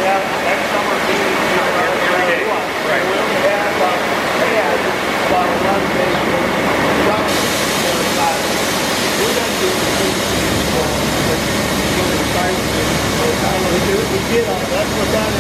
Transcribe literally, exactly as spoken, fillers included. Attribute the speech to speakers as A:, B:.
A: have next summer meeting every day. Right. We only had about, they had about eleven days for probably four or five. We're going to do the things for the site. We did, we did, that's what that is.